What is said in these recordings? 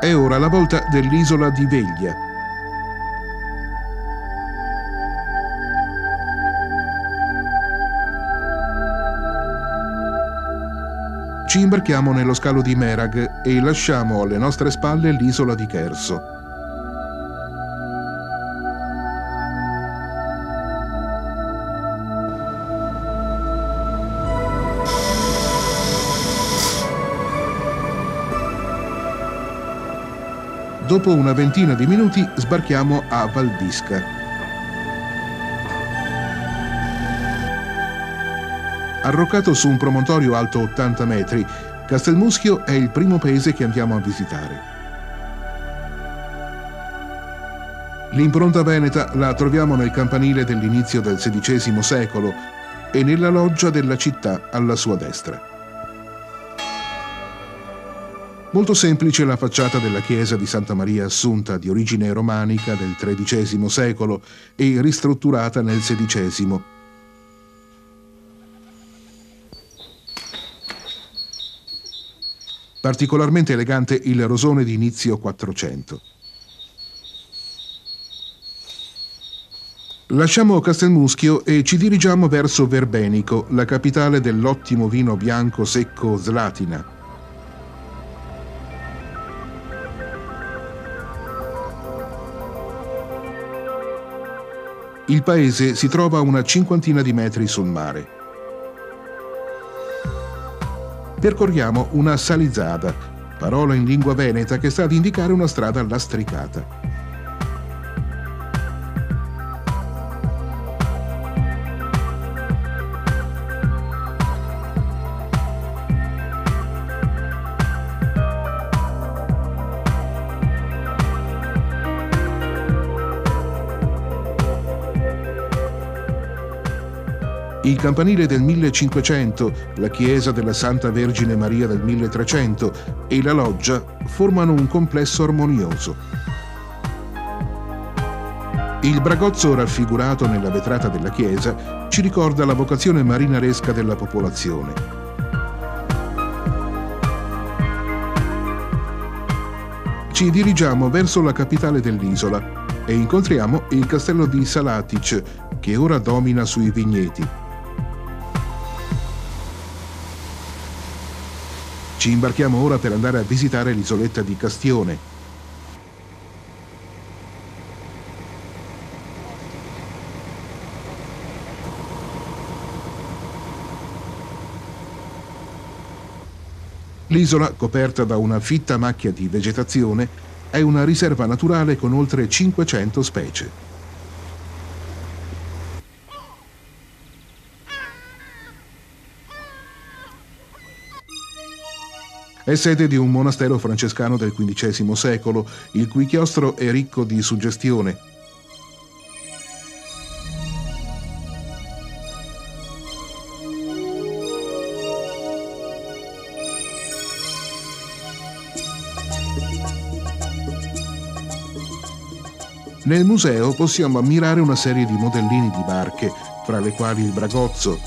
È ora la volta dell'isola di Veglia. Ci imbarchiamo nello scalo di Merag e lasciamo alle nostre spalle l'isola di Cherso. Dopo una ventina di minuti sbarchiamo a Valdisca. Arroccato su un promontorio alto 80 metri, Castelmuschio è il primo paese che andiamo a visitare. L'impronta veneta la troviamo nel campanile dell'inizio del XVI secolo e nella loggia della città alla sua destra. Molto semplice la facciata della chiesa di Santa Maria Assunta, di origine romanica del XIII secolo e ristrutturata nel XVI. Particolarmente elegante il rosone di inizio 400. Lasciamo Castelmuschio e ci dirigiamo verso Verbenico, la capitale dell'ottimo vino bianco secco Slatina. Il paese si trova a una cinquantina di metri sul mare. Percorriamo una salizzada, parola in lingua veneta che sta ad indicare una strada lastricata. Il campanile del 1500, la chiesa della Santa Vergine Maria del 1300 e la loggia formano un complesso armonioso. Il bragozzo raffigurato nella vetrata della chiesa ci ricorda la vocazione marinaresca della popolazione. Ci dirigiamo verso la capitale dell'isola e incontriamo il castello di Salatic, che ora domina sui vigneti. Ci imbarchiamo ora per andare a visitare l'isoletta di Castione. L'isola, coperta da una fitta macchia di vegetazione, è una riserva naturale con oltre 500 specie. È sede di un monastero francescano del XV secolo, il cui chiostro è ricco di suggestione. Nel museo possiamo ammirare una serie di modellini di barche, fra le quali il Bragozzo,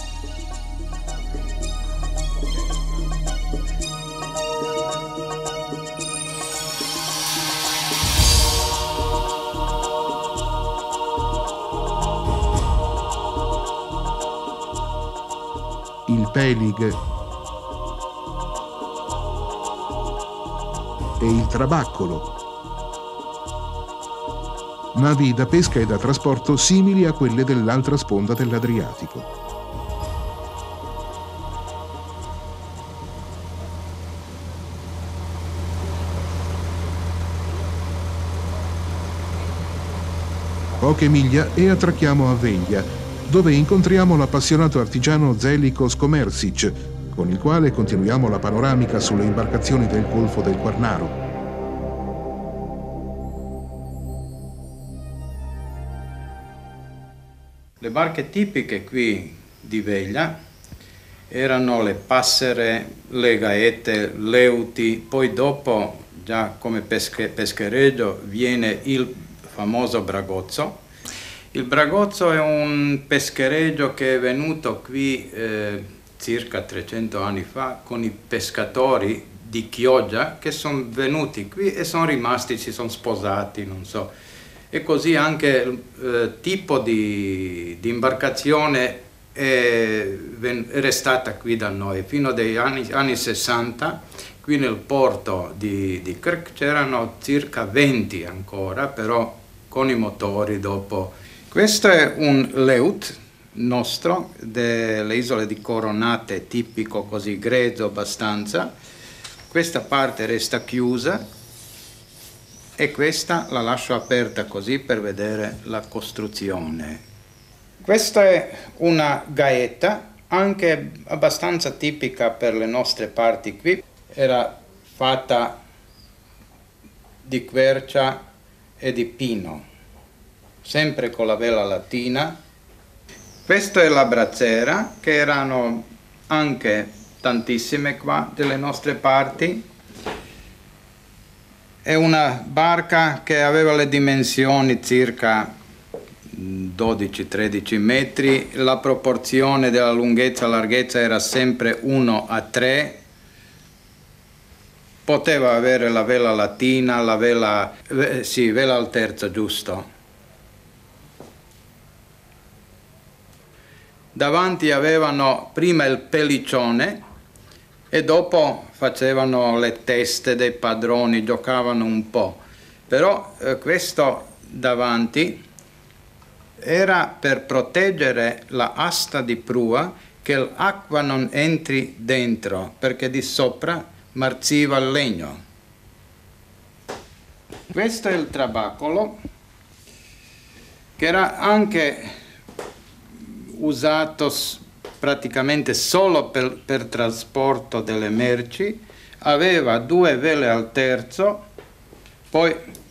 il Pelig e il Trabaccolo, navi da pesca e da trasporto simili a quelle dell'altra sponda dell'Adriatico. Poche miglia e attracchiamo a Veglia, dove incontriamo l'appassionato artigiano Zeliko Skomersic, con il quale continuiamo la panoramica sulle imbarcazioni del Golfo del Quarnaro. Le barche tipiche qui di Veglia erano le passere, le gaette, leuti, poi dopo, già come peschereccio, viene il famoso Bragozzo. Il Bragozzo è un peschereccio che è venuto qui circa 300 anni fa con i pescatori di Chioggia che sono venuti qui e sono rimasti, si sono sposati, non so. E così anche il tipo di imbarcazione è restata qui da noi. Fino agli anni 60, qui nel porto di Krk c'erano circa 20 ancora, però con i motori dopo. Questo è un leut nostro delle isole di Coronate, tipico così grezzo abbastanza. Questa parte resta chiusa e questa la lascio aperta così per vedere la costruzione. Questa è una gaeta, anche abbastanza tipica per le nostre parti qui. Era fatta di quercia e di pino, sempre con la vela latina. Questa è la brazzera, che erano anche tantissime qua delle nostre parti. È una barca che aveva le dimensioni circa 12-13 metri, la proporzione della lunghezza e larghezza era sempre 1:3, poteva avere la vela latina, la vela, sì, vela al terzo, giusto. Davanti avevano prima il pelliccione e dopo facevano le teste dei padroni, giocavano un po'. Però questo davanti era per proteggere la asta di prua, che l'acqua non entri dentro, perché di sopra marciva il legno. Questo è il trabacolo, che era anche usato praticamente solo per trasporto delle merci, aveva 2 vele al terzo, poi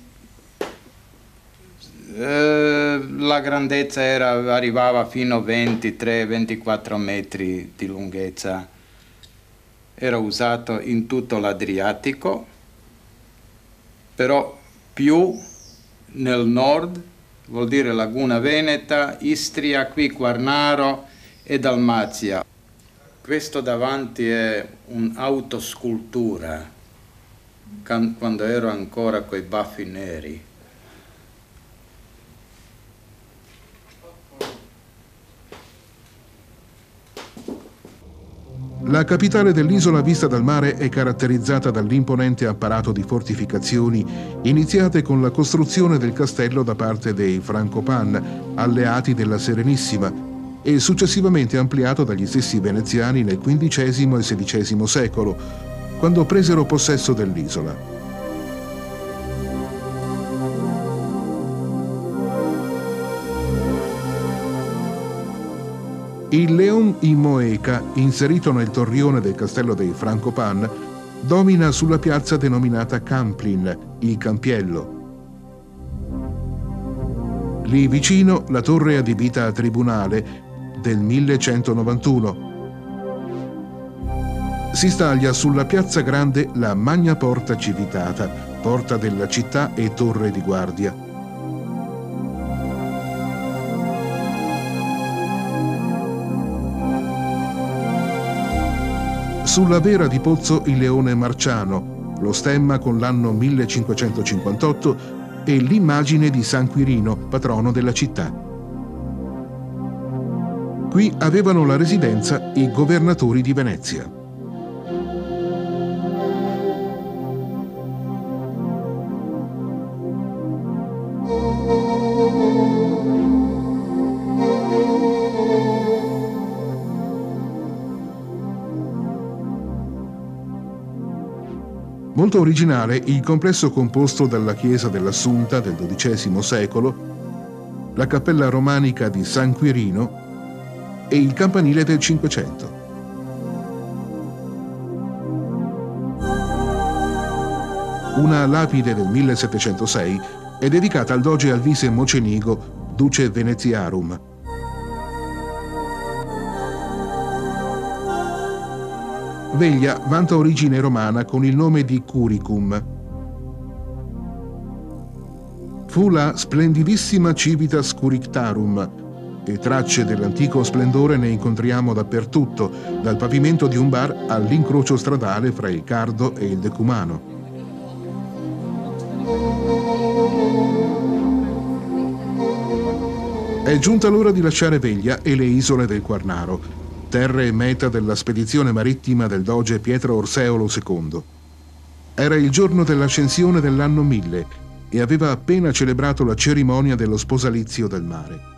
la grandezza arrivava fino a 23-24 metri di lunghezza. Era usato in tutto l'Adriatico, però più nel nord, vuol dire Laguna Veneta, Istria, qui Quarnaro e Dalmazia. Questo davanti è un'autoscultura, quando ero ancora coi baffi neri. La capitale dell'isola vista dal mare è caratterizzata dall'imponente apparato di fortificazioni iniziate con la costruzione del castello da parte dei Francopan, alleati della Serenissima, e successivamente ampliato dagli stessi veneziani nel XV e XVI secolo, quando presero possesso dell'isola. Il Leon in moeca, inserito nel torrione del castello dei Francopan, domina sulla piazza denominata Camplin, il Campiello. Lì vicino la torre adibita a tribunale del 1191. Si staglia sulla piazza grande la Magna Porta Civitata, porta della città e torre di guardia. Sulla vera di Pozzo il leone marciano, lo stemma con l'anno 1558 e l'immagine di San Quirino, patrono della città. Qui avevano la residenza i governatori di Venezia. Molto originale il complesso composto dalla chiesa dell'Assunta del XII secolo, la cappella romanica di San Quirino e il campanile del Cinquecento. Una lapide del 1706 è dedicata al doge Alvise Mocenigo, duce Veneziarum. Veglia vanta origine romana con il nome di Curicum. Fu la splendidissima Civitas Curictarum, e tracce dell'antico splendore ne incontriamo dappertutto, dal pavimento di un bar all'incrocio stradale fra il Cardo e il Decumano. È giunta l'ora di lasciare Veglia e le isole del Quarnaro, terre meta della spedizione marittima del doge Pietro Orseolo II. Era il giorno dell'ascensione dell'anno 1000 e aveva appena celebrato la cerimonia dello sposalizio del mare.